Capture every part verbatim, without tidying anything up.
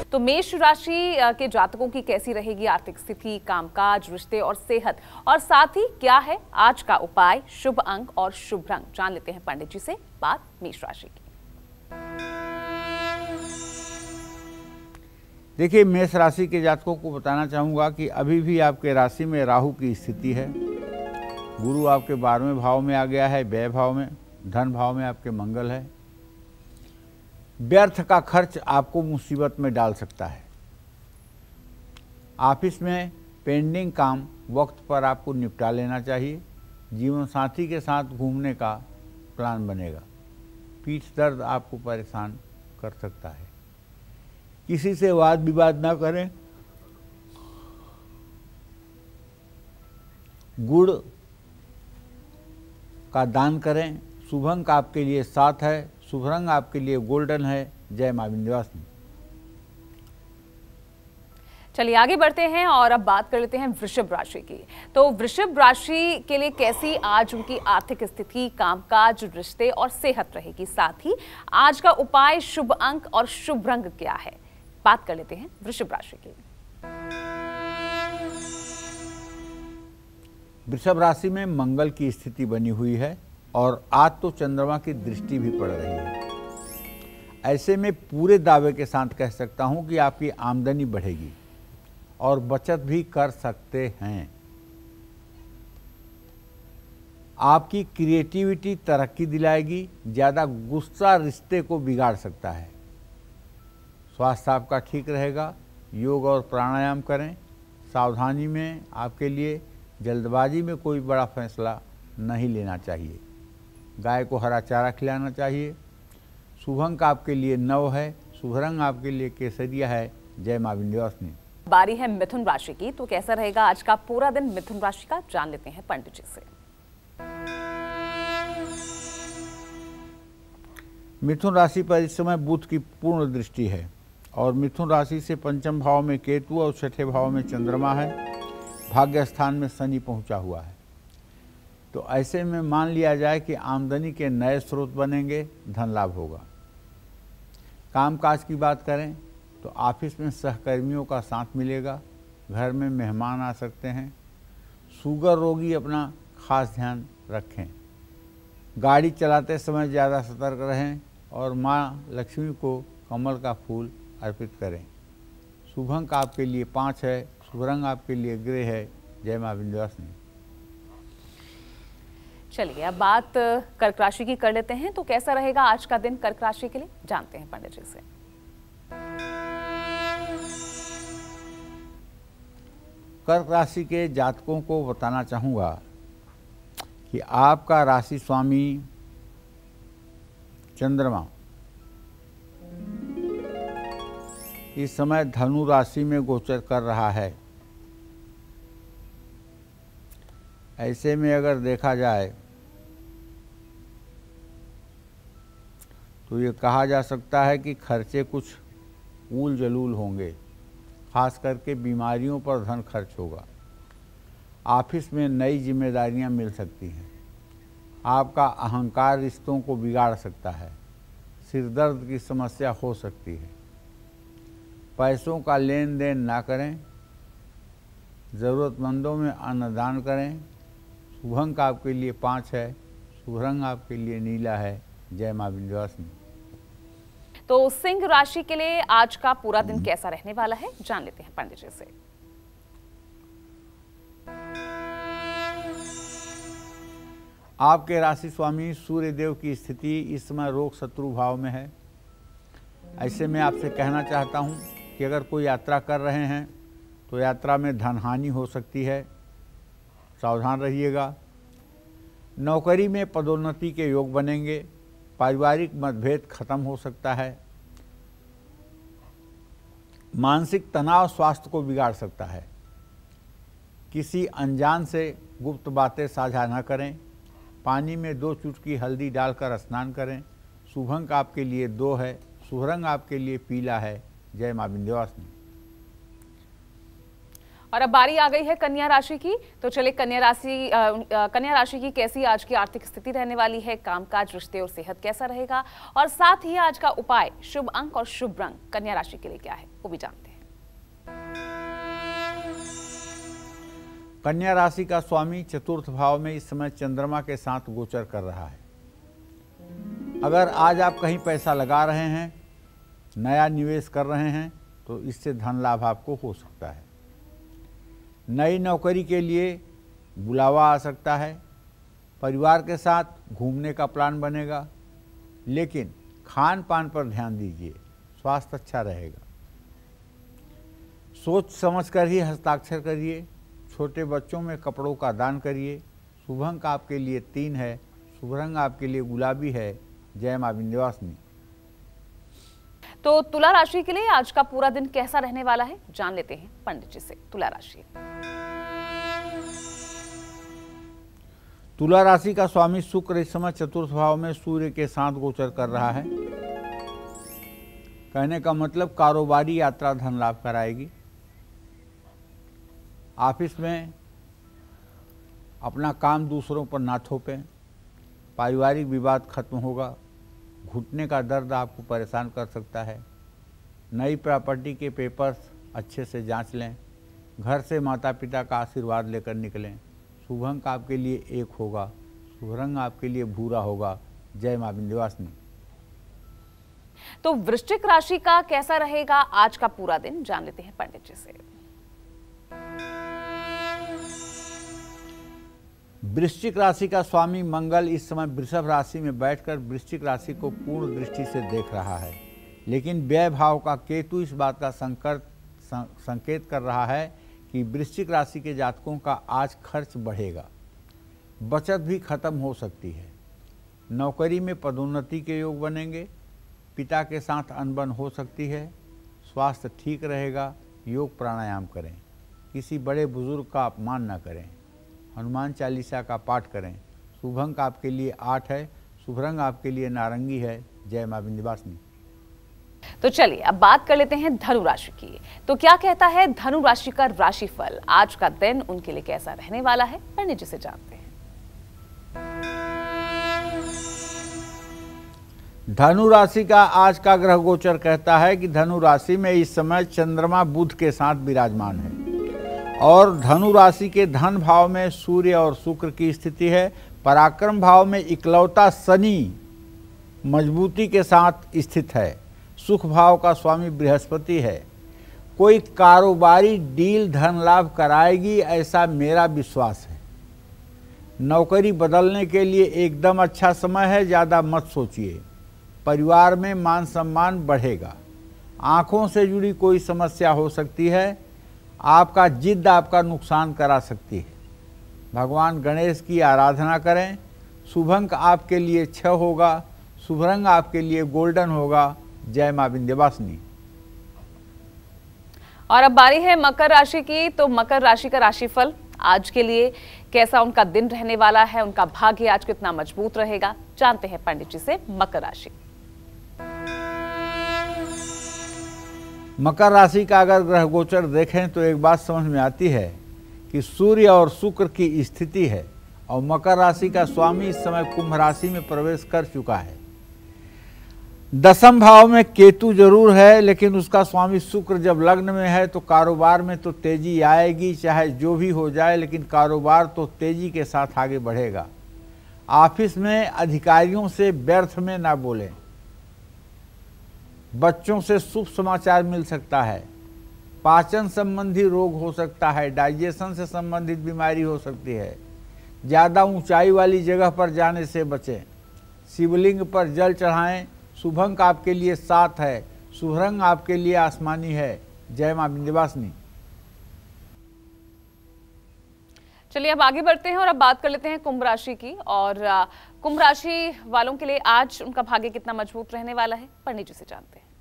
तो मेष राशि के जातकों की कैसी रहेगी आर्थिक स्थिति, कामकाज, रिश्ते और सेहत, और साथ ही क्या है आज का उपाय, शुभ अंक और शुभ रंग, जान लेते हैं पंडित जी से बात मेष राशि की। देखिए, मेष राशि के जातकों को बताना चाहूँगा कि अभी भी आपके राशि में राहु की स्थिति है। गुरु आपके बारहवें भाव में आ गया है, व्यय भाव में, धन भाव में आपके मंगल है। व्यर्थ का खर्च आपको मुसीबत में डाल सकता है। ऑफिस में पेंडिंग काम वक्त पर आपको निपटा लेना चाहिए। जीवन साथी के साथ घूमने का प्लान बनेगा। पीठ दर्द आपको परेशान कर सकता है। किसी से वाद विवाद ना करें। गुड़ का दान करें। शुभ अंक आपके लिए सात है, शुभ रंग आपके लिए गोल्डन है। जय मां विंध्यवासिनी। चलिए आगे बढ़ते हैं और अब बात कर लेते हैं वृषभ राशि की। तो वृषभ राशि के लिए कैसी आज उनकी आर्थिक स्थिति, कामकाज, रिश्ते और सेहत रहेगी, साथ ही आज का उपाय, शुभ अंक और शुभ रंग क्या है, बात कर लेते हैं वृषभ राशि की। वृषभ राशि में मंगल की स्थिति बनी हुई है और आज तो चंद्रमा की दृष्टि भी पड़ रही है। ऐसे में पूरे दावे के साथ कह सकता हूं कि आपकी आमदनी बढ़ेगी और बचत भी कर सकते हैं। आपकी क्रिएटिविटी तरक्की दिलाएगी। ज़्यादा गुस्सा रिश्ते को बिगाड़ सकता है। स्वास्थ्य आपका ठीक रहेगा। योग और प्राणायाम करें। सावधानी में आपके लिए जल्दबाजी में कोई बड़ा फैसला नहीं लेना चाहिए। गाय को हरा चारा खिलाना चाहिए। शुभ अंक आपके लिए नौ है, शुभ रंग आपके लिए केसरिया है। जय मां विंध्यवासिनी। बारी है मिथुन राशि की। तो कैसा रहेगा आज का पूरा दिन मिथुन राशि का, जान लेते हैं पंडित जी से। मिथुन राशि पर इस समय बुध की पूर्ण दृष्टि है और मिथुन राशि से पंचम भाव में केतु और छठे भाव में चंद्रमा है। भाग्य स्थान में शनि पहुंचा हुआ है। तो ऐसे में मान लिया जाए कि आमदनी के नए स्रोत बनेंगे, धन लाभ होगा। कामकाज की बात करें तो ऑफिस में सहकर्मियों का साथ मिलेगा। घर में मेहमान आ सकते हैं। शुगर रोगी अपना खास ध्यान रखें। गाड़ी चलाते समय ज़्यादा सतर्क रहें और माँ लक्ष्मी को कमल का फूल अर्पित करें। शुभ अंक आपके लिए पाँच है, शुभ रंग आपके लिए ग्रे है। जय मां विंध्यवासिनी। चलिए अब बात कर्क राशि की कर लेते हैं। तो कैसा रहेगा आज का दिन कर्क राशि के लिए, जानते हैं पंडित जी से। कर्क राशि के जातकों को बताना चाहूँगा कि आपका राशि स्वामी चंद्रमा इस समय धनु राशि में गोचर कर रहा है। ऐसे में अगर देखा जाए तो ये कहा जा सकता है कि खर्चे कुछ ऊल जलूल होंगे। खास करके बीमारियों पर धन खर्च होगा। ऑफिस में नई जिम्मेदारियां मिल सकती हैं। आपका अहंकार रिश्तों को बिगाड़ सकता है। सिरदर्द की समस्या हो सकती है। पैसों का लेन देन ना करें। ज़रूरतमंदों में अन्नदान करें। शुभ अंक आपके लिए पाँच है, शुभ रंग आपके लिए नीला है। जय मां विंध्यवासिनी। तो सिंह राशि के लिए आज का पूरा दिन कैसा रहने वाला है, जान लेते हैं पंडित जी से। आपके राशि स्वामी सूर्य देव की स्थिति इस समय रोग शत्रु भाव में है। ऐसे में आपसे कहना चाहता हूं कि अगर कोई यात्रा कर रहे हैं तो यात्रा में धन हानि हो सकती है, सावधान रहिएगा। नौकरी में पदोन्नति के योग बनेंगे। पारिवारिक मतभेद खत्म हो सकता है। मानसिक तनाव स्वास्थ्य को बिगाड़ सकता है। किसी अनजान से गुप्त बातें साझा न करें। पानी में दो चुटकी हल्दी डालकर स्नान करें। शुभ अंक आपके लिए दो है, शुभ रंग आपके लिए पीला है। जय मां विंध्यवासिनी। और अब बारी आ गई है कन्या राशि की। तो चले कन्या राशि कन्या राशि की कैसी आज की आर्थिक स्थिति रहने वाली है, कामकाज, रिश्ते और सेहत कैसा रहेगा, और साथ ही आज का उपाय, शुभ अंक और शुभ रंग कन्या राशि के लिए क्या है, वो भी जानते हैं। कन्या राशि का स्वामी चतुर्थ भाव में इस समय चंद्रमा के साथ गोचर कर रहा है। अगर आज आप कहीं पैसा लगा रहे हैं, नया निवेश कर रहे हैं, तो इससे धन लाभ आपको हो सकता है। नई नौकरी के लिए बुलावा आ सकता है। परिवार के साथ घूमने का प्लान बनेगा, लेकिन खान पान पर ध्यान दीजिए, स्वास्थ्य अच्छा रहेगा। सोच समझकर ही हस्ताक्षर करिए। छोटे बच्चों में कपड़ों का दान करिए। शुभ अंक आपके लिए तीन है, शुभ रंग आपके लिए गुलाबी है। जय मां विंध्यवासिनी। तो तुला राशि के लिए आज का पूरा दिन कैसा रहने वाला है, जान लेते हैं पंडित जी से। तुला राशि तुला राशि का स्वामी शुक्र इस समय चतुर्थ भाव में सूर्य के साथ गोचर कर रहा है। कहने का मतलब कारोबारी यात्रा धन लाभ कराएगी। ऑफिस में अपना काम दूसरों पर ना थोपें। पारिवारिक विवाद खत्म होगा। घुटने का दर्द आपको परेशान कर सकता है। नई प्रॉपर्टी के पेपर्स अच्छे से जांच लें। घर से माता पिता का आशीर्वाद लेकर निकलें। शुभ अंक आपके लिए एक होगा, शुभ रंग आपके लिए भूरा होगा। जय मां विंध्यवासिनी। तो वृश्चिक राशि का कैसा रहेगा आज का पूरा दिन, जान लेते हैं पंडित जी से। वृश्चिक राशि का स्वामी मंगल इस समय वृषभ राशि में बैठकर वृश्चिक राशि को पूर्ण दृष्टि से देख रहा है, लेकिन व्यय भाव का केतु इस बात का संकट संकेत कर रहा है कि वृश्चिक राशि के जातकों का आज खर्च बढ़ेगा। बचत भी खत्म हो सकती है। नौकरी में पदोन्नति के योग बनेंगे। पिता के साथ अनबन हो सकती है। स्वास्थ्य ठीक रहेगा। योग प्राणायाम करें। किसी बड़े बुजुर्ग का अपमान न करें। हनुमान चालीसा का पाठ करें। शुभ अंक आपके लिए आठ है, शुभ रंग आपके लिए नारंगी है। जय मां विंध्यवासिनी। तो चलिए अब बात कर लेते हैं धनु राशि की। तो क्या कहता है धनु राशि का राशिफल, आज का दिन उनके लिए कैसा रहने वाला है, पंडित जी से जानते हैं। धनु राशि का आज का ग्रह गोचर कहता है कि धनु राशि में इस समय चंद्रमा बुध के साथ विराजमान है और धनु राशि के धन भाव में सूर्य और शुक्र की स्थिति है। पराक्रम भाव में इकलौता शनि मजबूती के साथ स्थित है। सुख भाव का स्वामी बृहस्पति है। कोई कारोबारी डील धन लाभ कराएगी, ऐसा मेरा विश्वास है। नौकरी बदलने के लिए एकदम अच्छा समय है, ज़्यादा मत सोचिए। परिवार में मान सम्मान बढ़ेगा। आँखों से जुड़ी कोई समस्या हो सकती है। आपका जिद आपका नुकसान करा सकती है। भगवान गणेश की आराधना करें। शुभ अंक आपके लिए छह होगा, शुभ रंग आपके लिए गोल्डन होगा। जय मां विंध्यवासिनी। और अब बारी है मकर राशि की। तो मकर राशि का राशिफल आज के लिए कैसा उनका दिन रहने वाला है, उनका भाग्य आज कितना मजबूत रहेगा, जानते हैं पंडित जी से। मकर राशि मकर राशि का अगर ग्रह गोचर देखें तो एक बात समझ में आती है कि सूर्य और शुक्र की स्थिति है और मकर राशि का स्वामी इस समय कुंभ राशि में प्रवेश कर चुका है। दसम भाव में केतु जरूर है, लेकिन उसका स्वामी शुक्र जब लग्न में है तो कारोबार में तो तेजी आएगी, चाहे जो भी हो जाए, लेकिन कारोबार तो तेजी के साथ आगे बढ़ेगा। ऑफिस में अधिकारियों से व्यर्थ में ना बोलें। बच्चों से शुभ समाचार मिल सकता है। पाचन संबंधी रोग हो सकता है। डाइजेशन से संबंधित बीमारी हो सकती है। ज़्यादा ऊंचाई वाली जगह पर जाने से बचें। शिवलिंग पर जल चढ़ाएं। शुभ अंक आपके लिए सात है, शुभ रंग आपके लिए आसमानी है। जय मां विंध्यवासिनी। चलिए अब आगे बढ़ते हैं और अब बात कर लेते हैं कुंभ राशि की। और कुंभ राशि वालों के लिए आज उनका भाग्य कितना मजबूत रहने वाला है, पंडित जी से जानते हैं।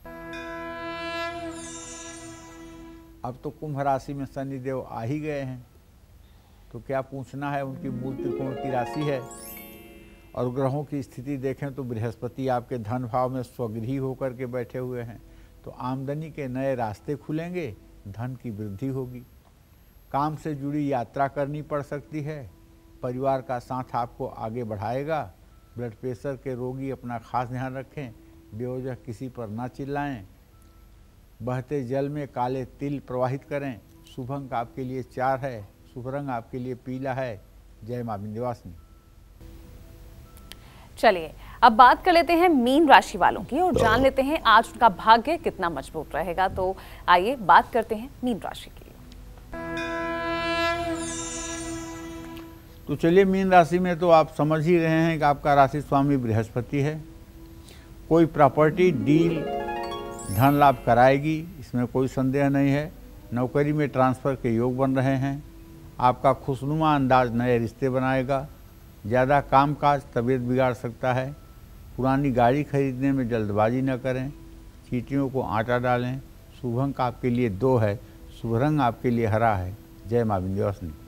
अब तो कुंभ राशि में शनि देव आ ही गए हैं, तो क्या पूछना है। उनकी मूल त्रिकोण की राशि है और ग्रहों की स्थिति देखें तो बृहस्पति आपके धन भाव में स्वगृही होकर के बैठे हुए हैं, तो आमदनी के नए रास्ते खुलेंगे, धन की वृद्धि होगी। काम से जुड़ी यात्रा करनी पड़ सकती है। परिवार का साथ आपको आगे बढ़ाएगा। ब्लड प्रेशर के रोगी अपना खास ध्यान रखें, बेवजह किसी पर ना चिल्लाएं। बहते जल में काले तिल प्रवाहित करें। शुभ अंक आपके लिए चार है, शुभ रंग आपके लिए पीला है। जय मां विंध्यवासिनी। चलिए अब बात कर लेते हैं मीन राशि वालों की और जान लेते हैं आज उनका भाग्य कितना मजबूत रहेगा। तो आइए बात करते हैं मीन राशि की। तो चलिए, मीन राशि में तो आप समझ ही रहे हैं कि आपका राशि स्वामी बृहस्पति है। कोई प्रॉपर्टी डील धन लाभ कराएगी, इसमें कोई संदेह नहीं है। नौकरी में ट्रांसफ़र के योग बन रहे हैं। आपका खुशनुमा अंदाज नए रिश्ते बनाएगा। ज़्यादा कामकाज तबीयत बिगाड़ सकता है। पुरानी गाड़ी खरीदने में जल्दबाजी न करें। चींटियों को आटा डालें। शुभ अंक आपके लिए दो है, शुभ रंग आपके लिए हरा है। जय मां विंध्यवासिनी।